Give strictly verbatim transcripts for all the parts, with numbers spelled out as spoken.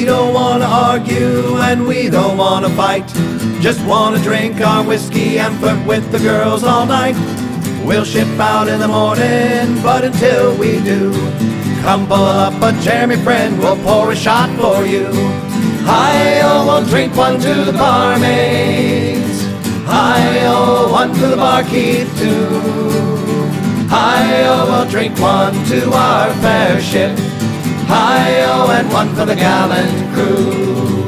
We don't wanna argue and we don't wanna fight. Just wanna drink our whiskey and flirt with the girls all night. We'll ship out in the morning, but until we do, come pull up a chair, my friend, we'll pour a shot for you. Hi-oh, we'll drink one to the barmaids. Hi-oh, one for the barkeep too. Hi-oh, we'll drink one to our fair ship. Hi-oh, and one for the gallant crew.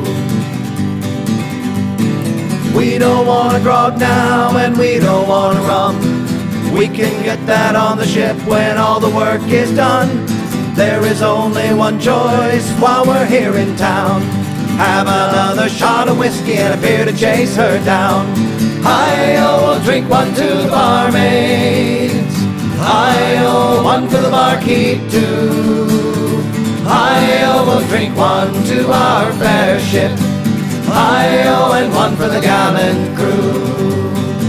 We don't wanna grog now and we don't wanna rum. We can get that on the ship when all the work is done. There is only one choice while we're here in town. Have another shot of whiskey and a beer to chase her down. Hi-oh, we'll drink one to the barmaids. Hi-oh, one for the barkeep too. Hi-oh, we'll drink one to our fair ship. Hi-oh, and one for the gallant crew.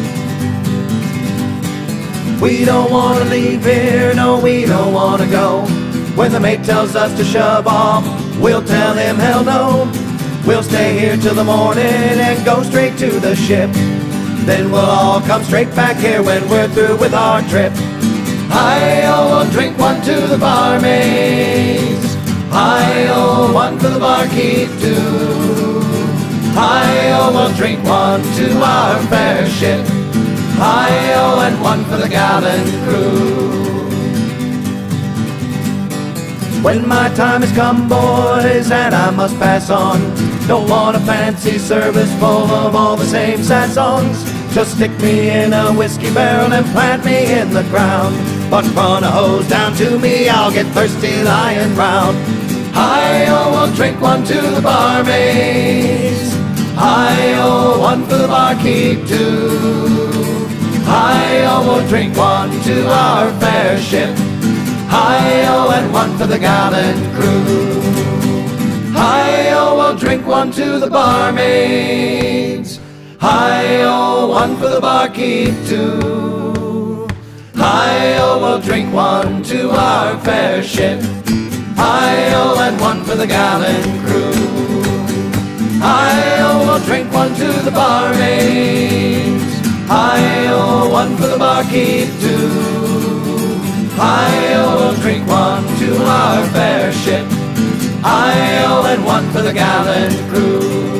We don't wanna leave here, no we don't wanna go. When the mate tells us to shove off, we'll tell him hell no. We'll stay here till the morning and go straight to the ship. Then we'll all come straight back here when we're through with our trip. Hi-oh, we'll drink one to the barmaids. Hi-oh, one for the barkeep too. Hi-oh, we'll drink one to our fair ship. Hi-oh, and one for the gallant crew. When my time has come, boys, and I must pass on, don't want a fancy service full of all the same sad songs. Just stick me in a whiskey barrel and plant me in the ground. But run a hose down to me, I'll get thirsty lying round. Hi-oh, we'll drink one to the barmaids. Hi-oh, one for the barkeep too. Hi-oh, we'll drink one to our fair ship. Hi-oh, and one for the gallant crew. Hi-oh, we'll drink one to the barmaids. Hi-oh, one for the barkeep too. Hi-oh, we'll drink one to our fair ship. Hi-oh, and one for the gallant crew. Hi-oh, we'll drink one to the barmaids. Hi-oh, one for the barkeep too. Hi-oh, we'll drink one to our fair ship. Hi-oh, and one for the gallant crew.